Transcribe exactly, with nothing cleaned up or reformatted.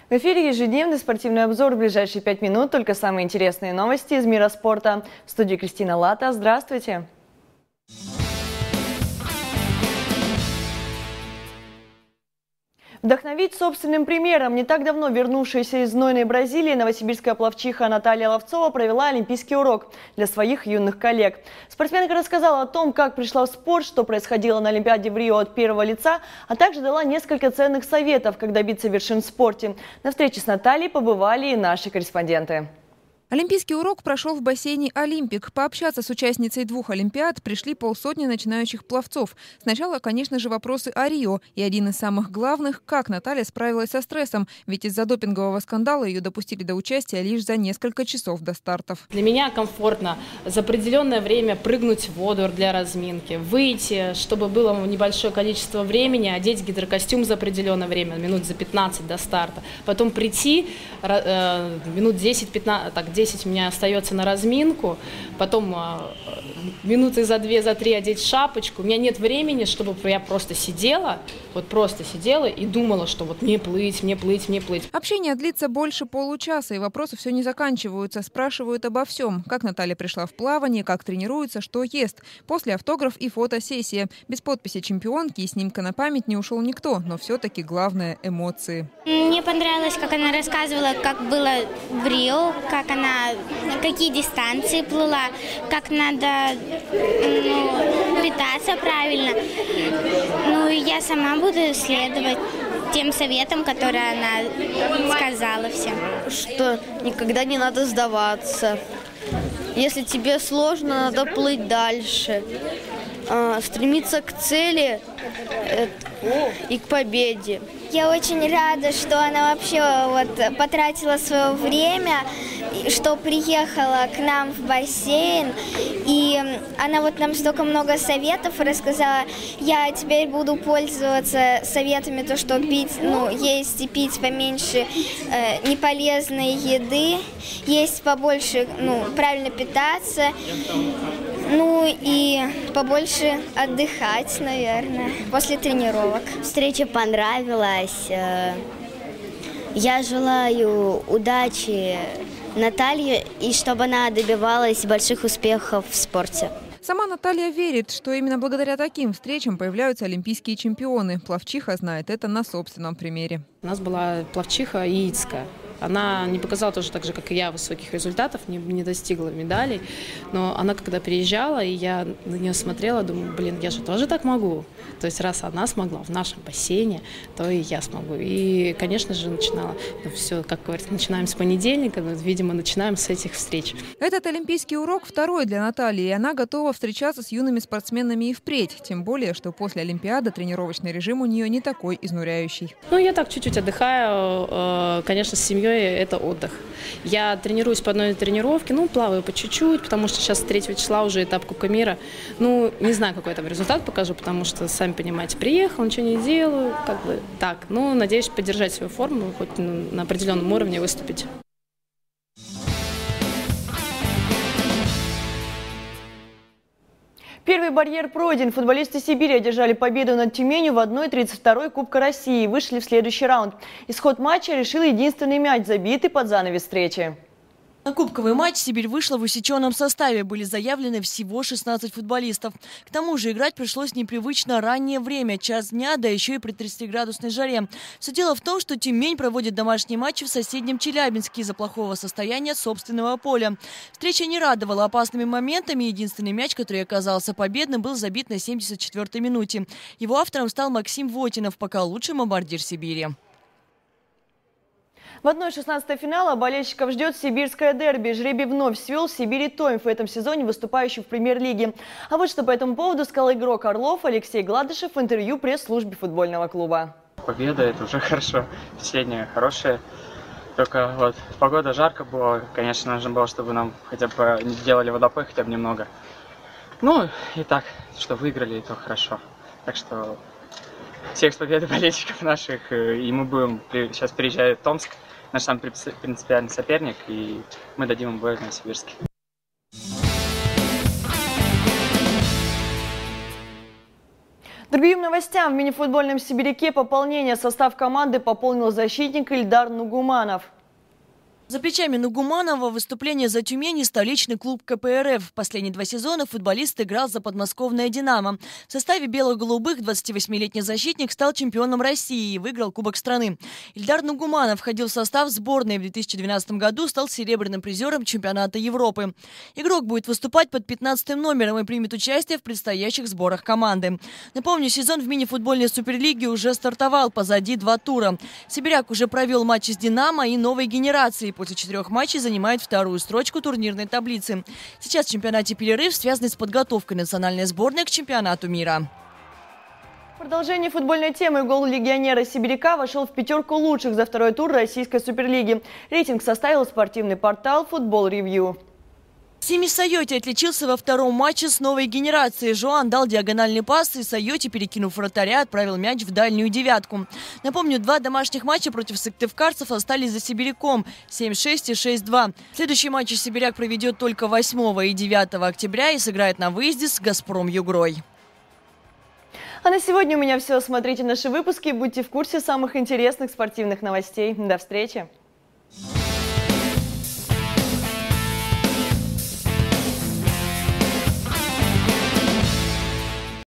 В эфире ежедневный спортивный обзор. В ближайшие пять минут только самые интересные новости из мира спорта. В студии Кристина Лата. Здравствуйте! Вдохновить собственным примером не так давно вернувшаяся из знойной Бразилии новосибирская пловчиха Наталья Ловцова провела олимпийский урок для своих юных коллег. Спортсменка рассказала о том, как пришла в спорт, что происходило на Олимпиаде в Рио от первого лица, а также дала несколько ценных советов, как добиться вершин в спорте. На встрече с Натальей побывали и наши корреспонденты. Олимпийский урок прошел в бассейне «Олимпик». Пообщаться с участницей двух олимпиад пришли полсотни начинающих пловцов. Сначала, конечно же, вопросы о Рио. И один из самых главных – как Наталья справилась со стрессом. Ведь из-за допингового скандала ее допустили до участия лишь за несколько часов до стартов. Для меня комфортно за определенное время прыгнуть в воду для разминки, выйти, чтобы было небольшое количество времени, одеть гидрокостюм за определенное время, минут за пятнадцать до старта. Потом прийти, э, минут десять-пятнадцать, так, десять у меня остается на разминку, потом э, минуты за две, за три одеть шапочку. У меня нет времени, чтобы я просто сидела, вот просто сидела и думала, что вот мне плыть, мне плыть, мне плыть. Общение длится больше получаса, и вопросы все не заканчиваются. Спрашивают обо всем. Как Наталья пришла в плавание, как тренируется, что ест. После автограф и фотосессия. Без подписи чемпионки и снимка на память не ушел никто, но все-таки главное – эмоции. Мне понравилось, как она рассказывала, как было в Рио, как она, какие дистанции плыла, как надо ну, питаться правильно. Ну и я сама буду следовать тем советам, которые она сказала всем. Что никогда не надо сдаваться. Если тебе сложно, надо плыть дальше. А, стремиться к цели и к победе. Я очень рада, что она вообще вот потратила свое время, что приехала к нам в бассейн, и она вот нам столько много советов рассказала. Я теперь буду пользоваться советами, то, что пить, ну, есть и пить поменьше э, неполезной еды, есть побольше, ну, правильно питаться, ну и побольше отдыхать, наверное, после тренировок. Встреча понравилась. Я желаю удачи Наталье и чтобы она добивалась больших успехов в спорте. Сама Наталья верит, что именно благодаря таким встречам появляются олимпийские чемпионы. Пловчиха знает это на собственном примере. У нас была пловчиха яицкая. Она не показала тоже так же, как и я, высоких результатов, не, не достигла медалей. Но она, когда приезжала, и я на нее смотрела, думаю, блин, я же тоже так могу. То есть раз она смогла в нашем бассейне, то и я смогу. И, конечно же, начинала, ну, все, как говорится, начинаем с понедельника, но, видимо, начинаем с этих встреч. Этот олимпийский урок второй для Натальи, и она готова встречаться с юными спортсменами и впредь. Тем более, что после Олимпиады тренировочный режим у нее не такой изнуряющий. Ну, я так чуть-чуть отдыхаю, конечно, с семьей. Это отдых. Я тренируюсь по одной тренировке, ну, плаваю по чуть-чуть, потому что сейчас с третьего числа уже этап Кубка мира. Ну, не знаю, какой там результат покажу, потому что, сами понимаете, приехал, ничего не делаю, как бы так. Ну, надеюсь поддержать свою форму, хоть на определенном уровне выступить. Первый барьер пройден. Футболисты Сибири одержали победу над Тюменью в одной тридцать второй Кубка России и вышли в следующий раунд. Исход матча решил единственный мяч, забитый под занавес встречи. На кубковый матч Сибирь вышла в усеченном составе. Были заявлены всего шестнадцать футболистов. К тому же играть пришлось в непривычно раннее время, час дня, да еще и при тридцатиградусной жаре. Все дело в том, что Тюмень проводит домашние матчи в соседнем Челябинске из-за плохого состояния собственного поля. Встреча не радовала опасными моментами. Единственный мяч, который оказался победным, был забит на семьдесят четвёртой минуте. Его автором стал Максим Вотинов, пока лучший бомбардир Сибири. В одной шестнадцатой финала болельщиков ждет сибирское дерби. Жребий вновь свел Сибирь и Томь в этом сезоне, выступающий в премьер-лиге. А вот что по этому поводу сказал игрок Орлов Алексей Гладышев в интервью пресс-службе футбольного клуба. Победа – это уже хорошо. Впечатление хорошее. Только вот погода жарко была. Конечно, нужно было, чтобы нам хотя бы сделали водопой хотя бы немного. Ну и так, что выиграли, и то хорошо. Так что всех с победой болельщиков наших. И мы будем, сейчас приезжает Томск, наш самый принципиальный соперник, и мы дадим им бой в Новосибирске. Другим новостям. В мини-футбольном «Сибиряке» пополнение. Состав команды пополнил защитник Ильдар Нугуманов. За плечами Нугуманова выступление за Тюмень и столичный клуб ка пэ эр эф. Последние два сезона футболист играл за подмосковное «Динамо». В составе бело-голубых двадцативосьмилетний защитник стал чемпионом России и выиграл Кубок страны. Ильдар Нугуманов входил в состав сборной. В две тысячи двенадцатом году стал серебряным призером чемпионата Европы. Игрок будет выступать под пятнадцатым номером и примет участие в предстоящих сборах команды. Напомню, сезон в мини-футбольной суперлиге уже стартовал. Позади два тура. Сибиряк уже провел матчи с «Динамо» и новой генерацией. После четырех матчей занимает вторую строчку турнирной таблицы. Сейчас в чемпионате перерыв, связанный с подготовкой национальной сборной к чемпионату мира. В продолжение футбольной темы гол легионера «Сибиряка» вошел в пятерку лучших за второй тур российской суперлиги. Рейтинг составил спортивный портал «Футбол Ревью». Сими Сайоти отличился во втором матче с новой генерацией. Жоан дал диагональный пас, и Сайоти, перекинув вратаря, отправил мяч в дальнюю девятку. Напомню, два домашних матча против сыктывкарцев остались за сибиряком – семь шесть и шесть два. Следующий матч сибиряк проведет только восьмого и девятого октября и сыграет на выезде с «Газпром Югрой». А на сегодня у меня все. Смотрите наши выпуски и будьте в курсе самых интересных спортивных новостей. До встречи!